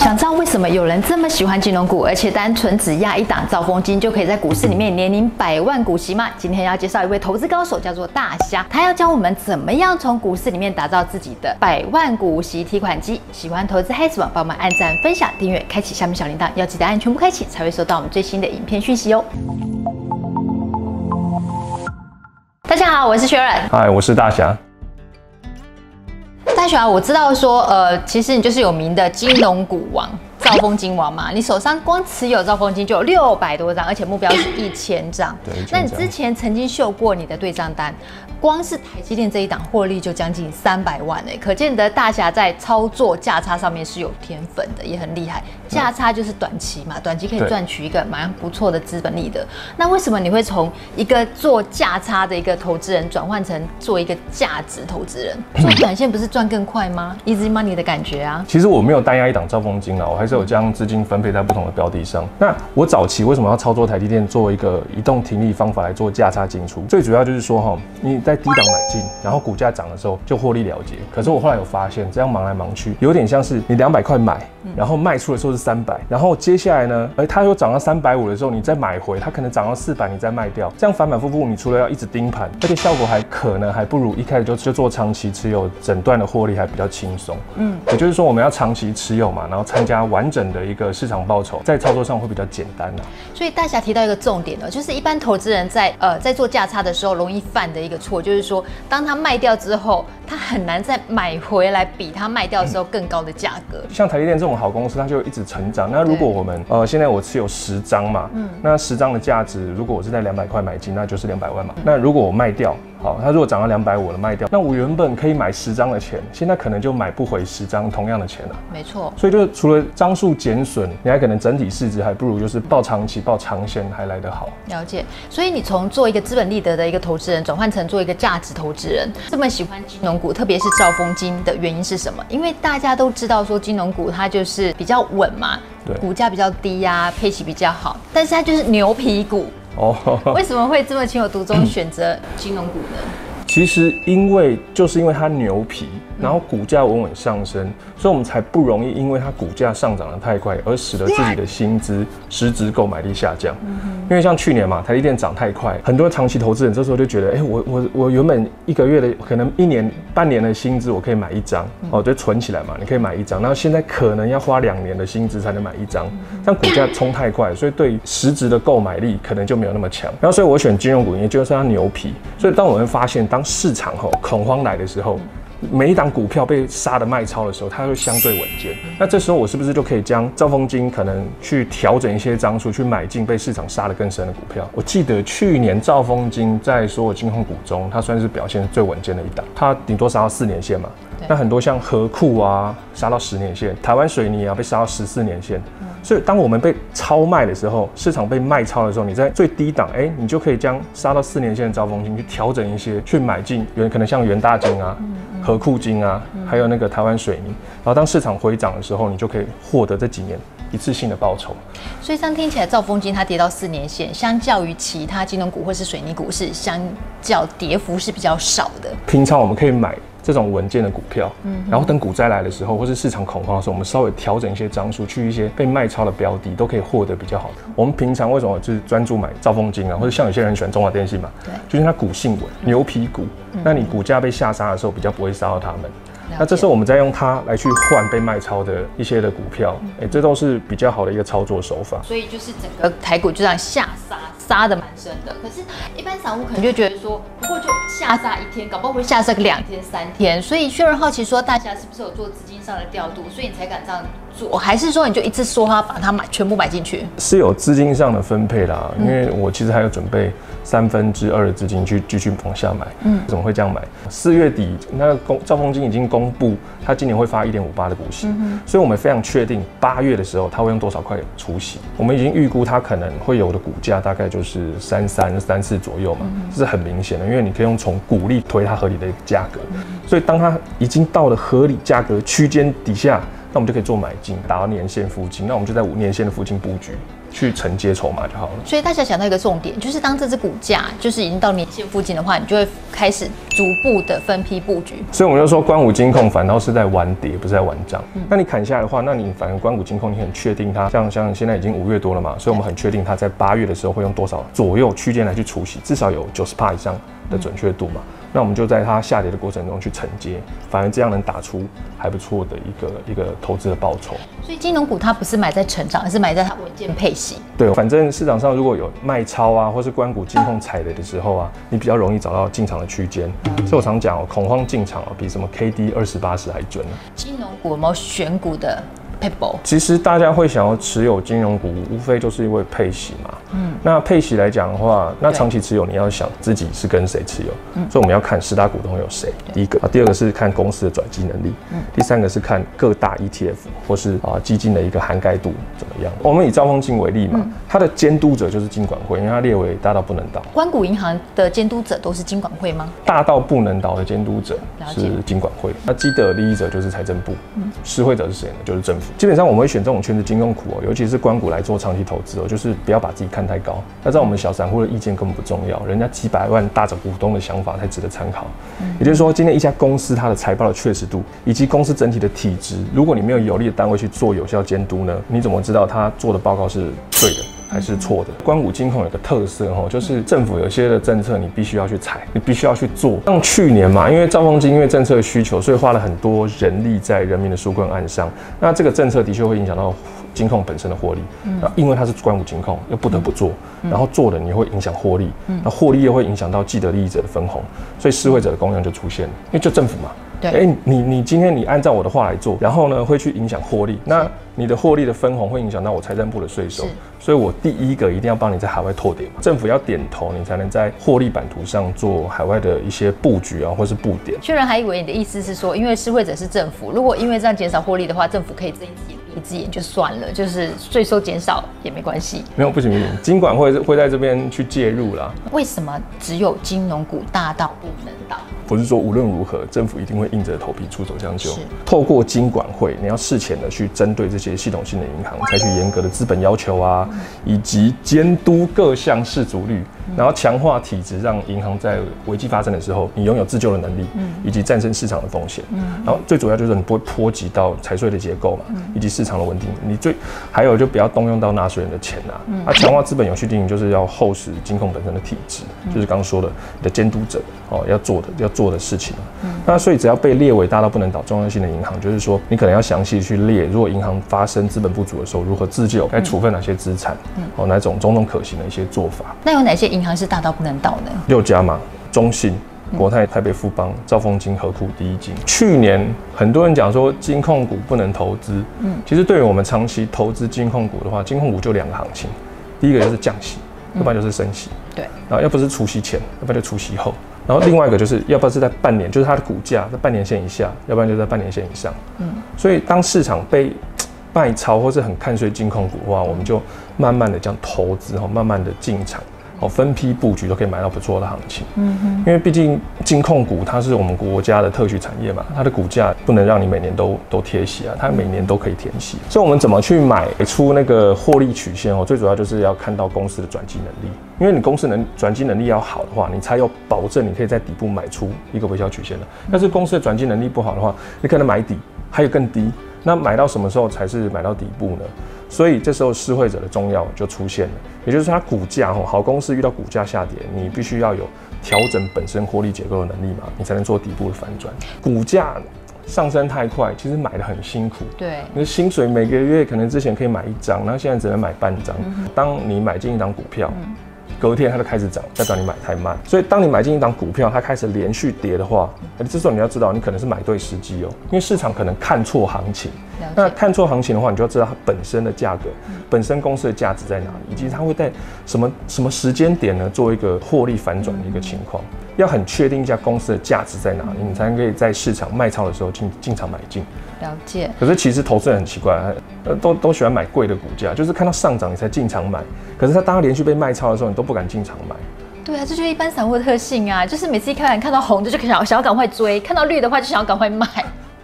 想知道为什么有人这么喜欢金融股，而且单纯只押一档兆丰金就可以在股市里面年领100万股息吗？今天要介绍一位投资高手，叫做大侠，他要教我们怎么样从股市里面打造自己的100万股息提款机。喜欢投资黑子网，帮我们按赞、分享、订阅，开启下面小铃铛，要记得按全部开启，才会收到我们最新的影片讯息哦。大家好，我是雪软。 嗨，我是大侠。 大侠，我知道说，其实你就是有名的金融股王。兆丰金王嘛，你手上光持有兆丰金就有600多张，而且目标是1000张。 对， 那你之前曾经秀过你的对账单，光是台积电这一档获利就将近300万哎，可见得大侠在操作价差上面是有天分的，也很厉害。价差就是短期嘛，短期可以赚取一个蛮不错的资本利的。那为什么你会从一个做价差的一个投资人转换成做一个价值投资人？做短线不是赚更快吗 ？Easy money 的感觉啊。 其实我没有单押一档兆丰金啦，我还是有将资金分配在不同的标的上。那我早期为什么要操作台积电做一个移动停利方法来做价差进出？最主要就是说你在低档买进，然后股价涨的时候就获利了结。可是我后来有发现，这样忙来忙去，有点像是你200块买，然后卖出的时候是300，然后接下来呢，它又涨到350的时候，你再买回，它可能涨到400，你再卖掉，这样反反复复，你除了要一直盯盘，而且效果可能还不如一开始就做长期持有，整段的获利还比较轻松。也就是说我们要长期持有嘛，然后参加完整的一个市场报酬，在操作上会比较简单啊。 所以大侠提到一个重点就是一般投资人在做价差的时候容易犯的一个错，就是说当他卖掉之后，他很难再买回来比他卖掉的时候更高的价格。像台积电这种好公司，它就一直成长。那如果我们现在我持有10张嘛，那10张的价值，如果我是在200块买进，那就是200万嘛。那如果我卖掉，好，它如果涨到250了卖掉，那我原本可以买10张的钱，现在可能就买不回10张同样的钱了。 没错。 所以就除了张数减损，你还可能整体市值还不如就是抱长期、抱长线还来得好。 了解。所以你从做一个资本利得的一个投资人，转换成做一个价值投资人，这么喜欢金融股，特别是兆丰金的原因是什么？因为大家都知道说金融股它就是比较稳嘛，股价比较低啊，配息比较好，但是它就是牛皮股。为什么会这么情有独钟选择金融股呢？ 其实因为它牛皮，然后股价稳稳上升，所以我们才不容易因为它股价上涨得太快，而使得自己的薪资实质购买力下降。因为像去年嘛，台积电涨太快，很多长期投资人这时候就觉得，我原本1个月的可能1年半年的薪资，我可以买1张，就存起来嘛，你可以买1张，然后现在可能要花2年的薪资才能买1张，但股价冲太快，所以对实质的购买力可能就没有那么强。然后所以我选金融股，也就是它牛皮。所以当我们发现，当市场恐慌来的时候，每一档股票被杀的卖超的时候，它会相对稳健。那这时候我是不是就可以将兆丰金可能去调整一些张数，去买进被市场杀得更深的股票？我记得去年兆丰金在所有金控股中，它算是表现最稳健的一档，它顶多杀到4年线嘛。那很多像和库啊杀到10年线，台湾水泥啊被杀到14年线。所以当我们被超卖的时候，市场被卖超的时候，你在最低档，你就可以将杀到4年线的兆丰金去调整一些，去买进可能像元大金啊、和库金啊，还有那个台湾水泥。然后当市场回涨的时候，你就可以获得这几年一次性的报酬。 所以这样听起来，兆丰金它跌到4年线，相较于其他金融股或是水泥股，是相较跌幅是比较少的。 平常我们可以买这种稳健的股票，然后等股灾来的时候，或是市场恐慌的时候，我们稍微调整一些张数，去一些被卖超的标的，都可以获得比较好的。我们平常为什么就是专注买兆丰金啊，或者像有些人喜欢中华电信嘛，就是它股性稳，牛皮股，那你股价被下杀的时候，比较不会杀到他们。那这时候我们再用它来去换被卖超的一些的股票，这都是比较好的一个操作手法。 所以就是整个台股就这样下杀得蛮深的。可是，一般散户可能就觉得说，不过就下杀1天，搞不好会下杀个2天、3天。所以薛仁好奇说，大家是不是有做资金上的调度，所以你才敢这样做？还是说你就一次说把它全部买进去？是有资金上的分配啦，因为我其实还有准备2/3的资金去继续往下买。怎么会这样买？4月底那个兆丰金已经公布，他今年会发1.58的股息，所以我们非常确定8月的时候他会用多少块除息。我们已经预估他可能会有的股价大概就是33、34左右嘛，这是很明显的，因为你可以用从股利推它合理的一个价格。所以当它已经到了合理价格区间底下， 那我们就可以做买进，打到年线附近，那我们就在年线的附近布局，去承接筹码就好了。 所以大家想到一个重点，就是当这只股价就是已经到年线附近的话，你就会开始逐步的分批布局。 所以我们就说，官股金控反倒是在玩跌，不是在玩涨。那你砍下来的话，那你反而官股金控，你很确定它像现在已经5月多了嘛，所以我们很确定它在8月的时候会用多少左右区间来去除息，至少有90%以上的准确度嘛。那我们就在它下跌的过程中去承接，反而这样能打出还不错的一个投资的报酬。 所以金融股它不是买在成长，而是买在它稳健配息。 对，反正市场上如果有卖超啊，或是官股金控踩雷的时候啊，你比较容易找到进场的区间。所以我常讲哦，恐慌进场哦，比什么 KD 2080还准呢。 金融股有没有选股的？ 其实大家会想要持有金融股，无非就是因为配息嘛。那配息来讲的话，那长期持有你要想自己是跟谁持有，所以我们要看10大股东有谁。第一个第二个是看公司的转机能力，第三个是看各大 ETF 或是基金的一个涵盖度怎么样。我们以兆丰金为例嘛，它的监督者就是金管会，因为它列为大到不能倒。 官股银行的监督者都是金管会吗？ 大到不能倒的监督者是金管会，那既得利益者就是财政部，施惠者是谁呢？就是政府。基本上我们会选这种圈子金融股哦，尤其是官股来做长期投资哦，就是不要把自己看太高。那在我们小散户的意见根本不重要，人家几百万大股东的想法才值得参考。也就是说，今天一家公司它的财报的确实度，以及公司整体的体质，如果你没有有力的单位去做有效监督呢，你怎么知道他做的报告是对的还是错的？官股金控有个特色哦，就是政府有些的政策你必须要去踩，你必须要去做。像去年嘛，因为兆丰金因为政策的需求，所以花了很多人力在人民的纾困案上。那这个政策的确会影响到金控本身的获利，因为它是官股金控，又不得不做，然后做了你会影响获利，那获利又会影响到既得利益者的分红，所以施惠者的功能就出现了，因为就政府嘛。你今天你按照我的话来做，然后呢会去影响获利，那你的获利的分红会影响到我财政部的税收，所以我第一个一定要帮你在海外拓点嘛，政府要点头，你才能在获利版图上做海外的一些布局啊，或是布点。 确认还以为你的意思是说，因为施惠者是政府，如果因为这样减少获利的话，政府可以睁一只眼闭一只眼就算了，就是税收减少也没关系。 没有，不行，金管会在这边去介入啦。 为什么只有金融股大到不能倒？ 不是说无论如何政府一定会硬着头皮出手相救，透过金管会，你要事前的去针对这些系统性的银行采取严格的资本要求啊，以及监督各项适足率，然后强化体质，让银行在危机发生的时候，你拥有自救的能力，以及战胜市场的风险。然后最主要就是你不会波及到财税的结构嘛，以及市场的稳定。还有就不要动用到纳税人的钱啊。强化资本有序经营就是要厚实金控本身的体质，就是刚刚说的你的监督者要做的事情。那所以只要被列为大到不能倒重要性的银行，就是说你可能要详细去列，如果银行发生资本不足的时候，如何自救，该处分哪些资产，哪种种种可行的一些做法。 那有哪些银行是大到不能倒呢 ？6家嘛，中信、国泰、台北富邦、兆丰金、合库、第一金。去年很多人讲说金控股不能投资，其实对于我们长期投资金控股的话，金控股就2个行情，第一个就是降息，要不然就是升息， 对， 然后要不是除息前，要不然就除息后。然后另外一个就是，要不然是在半年，就是它的股价在半年线以下，要不然就在半年线以上。所以当市场被卖超或是很看衰金控股的话，我们就慢慢的这样投资，慢慢的进场。分批布局都可以买到不错的行情。因为毕竟金控股它是我们国家的特许产业嘛，它的股价不能让你每年都贴息啊，它每年都可以填息。所以我们怎么去买出那个获利曲线最主要就是要看到公司的转机能力。因为你公司转机能力要好的话，你才有保证你可以在底部买出一个微笑曲线的。但是公司的转机能力不好的话，你可能买底还有更低。那买到什么时候才是买到底部呢？所以这时候施惠者的重要就出现了，也就是说它股价好公司遇到股价下跌，你必须要有调整本身获利结构的能力嘛，你才能做底部的反转。股价上升太快，其实买得很辛苦。 对， 你的薪水每个月可能之前可以买1张，然后现在只能买半张。当你买进一档股票，隔天它就开始涨，代表你买太慢。所以当你买进一档股票，它开始连续跌的话，这时候你要知道，你可能是买对时机哦，因为市场可能看错行情。那看错行情的话，你就要知道它本身的价格、本身公司的价值在哪里，以及它会在什么时间点呢做一个获利反转的一个情况。要很确定一家公司的价值在哪里，你才能可以在市场卖超的时候进场买进。 了解。 可是其实投资人很奇怪，都喜欢买贵的股价，就是看到上涨你才进场买。可是当它连续被卖超的时候，你都不敢进场买。 对啊，这就是一般散户的特性啊，就是每次一看到红的就想要赶快追，看到绿的话就想要赶快卖。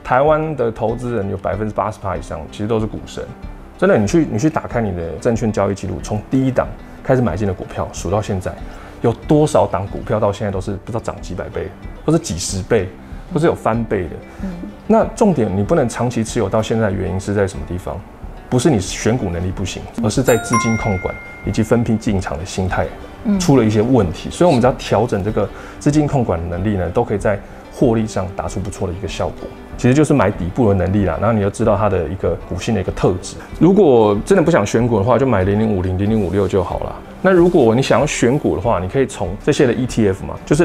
台湾的投资人有80%以上其实都是股神。真的，你去打开你的证券交易记录，从第一档开始买进的股票数到现在，有多少档股票到现在都是不知道涨几百倍，或是几十倍，或是有翻倍的。那重点你不能长期持有到现在的原因是在什么地方？不是你选股能力不行，而是在资金控管以及分批进场的心态出了一些问题。所以我们只要调整这个资金控管的能力呢，都可以在获利上打出不错的一个效果。其实就是买底部的能力啦，然后你就知道它的一个股性的一个特质。如果真的不想选股的话，就买0050、0056就好了。那如果你想要选股的话，你可以从这些的 ETF 嘛，就是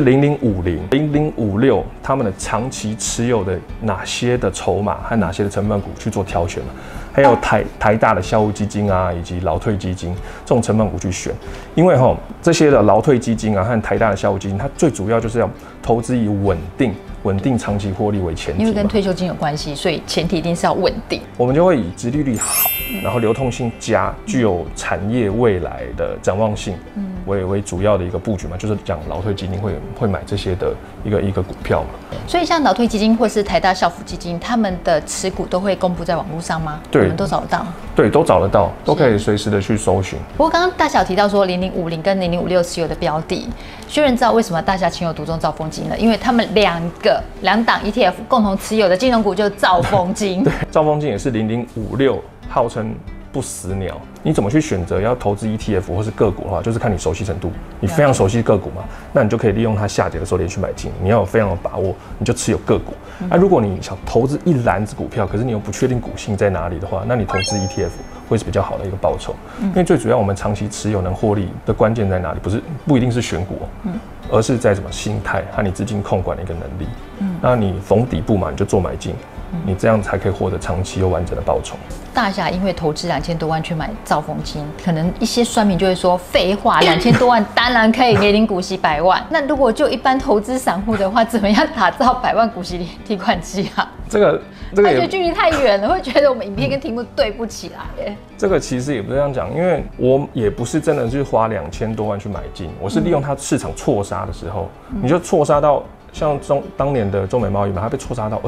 0050、0056他们的长期持有的哪些的筹码和哪些的成分股去做挑选嘛。还有台大的校务基金啊，以及劳退基金这种成分股去选，因为这些的劳退基金啊和台大的校务基金，它最主要就是要投资以稳定长期获利为前提， 因为跟退休金有关系，所以前提一定是要稳定。 我们就会以殖利率好，然后流通性佳，具有产业未来的展望性，为主要的一个布局嘛，就是讲劳退基金会买这些的一个股票嘛。 所以像劳退基金或是台大校服基金，他们的持股都会公布在网络上吗？ 对， 我们都找得到。 对，都找得到，都可以随时的去搜寻。 不过刚刚大侠有提到说0050跟0056持有的标的，薛仁知道为什么大侠情有独钟兆丰金呢？因为他们两档 ETF 共同持有的金融股就是兆丰金。 对，兆丰金也是0056，号称不死鸟。你怎么去选择要投资 ETF 或是个股的话，就是看你熟悉程度。你非常熟悉个股嘛，那你就可以利用它下跌的时候连续买进。你要有非常有把握，你就持有个股。那如果你想投资一篮子股票，可是你又不确定股性在哪里的话，那你投资 ETF 会是比较好的一个报酬。因为最主要我们长期持有能获利的关键在哪里？不一定是选股，而是在什么心态和你资金控管的一个能力。那你逢底部嘛，你就做买进。你这样才可以获得长期又完整的报酬。 大侠因为投资2000多万去买兆丰金，可能一些酸民就会说废话，2000多万当然可以年领股息100万。那如果就一般投资散户的话，怎么样打造100万股息提款机啊？ 这个也距离太远了，会觉得我们影片跟题目对不起来耶。这个其实也不是这样讲，因为我也不是真的是花2000多万去买进，我是利用它市场错杀的时候，你就错杀到像当年的中美贸易嘛，它被错杀到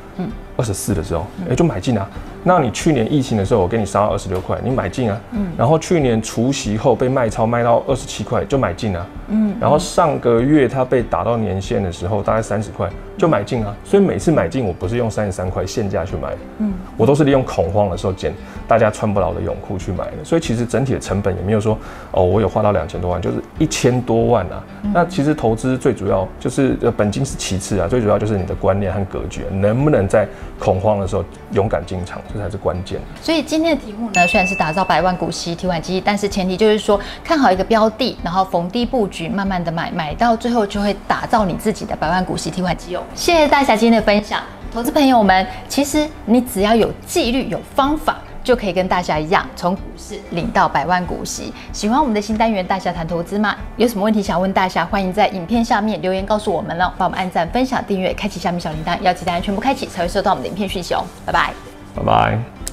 25。24的时候，就买进啊。那你去年疫情的时候，我给你杀到26块，你买进啊。然后去年除息后被卖超卖到27块，就买进啊。然后上个月它被打到年线的时候，大概30块就买进啊。所以每次买进，我不是用33块现价去买，我都是利用恐慌的时候捡大家穿不牢的泳裤去买的。所以其实整体的成本也没有说我有花到2000多万，就是1000多万啊。那其实投资最主要就是本金是其次啊，最主要就是你的观念和格局，能不能在恐慌的时候勇敢进场，这才是关键。 所以今天的题目呢，虽然是打造100万股息提款机，但是前提就是说看好一个标的，然后逢低布局，慢慢的买到最后就会打造你自己的100万股息提款机哦。谢谢大侠今天的分享，投资朋友们，其实你只要有纪律、有方法，就可以跟大侠一样，从股市领到100万股息。喜欢我们的新单元大侠谈投资吗？有什么问题想问大侠，欢迎在影片下面留言告诉我们哦，帮我们按赞、分享、订阅，开启下面小铃铛，要记得全部开启，才会收到我们的影片讯息哦。拜拜， 拜拜。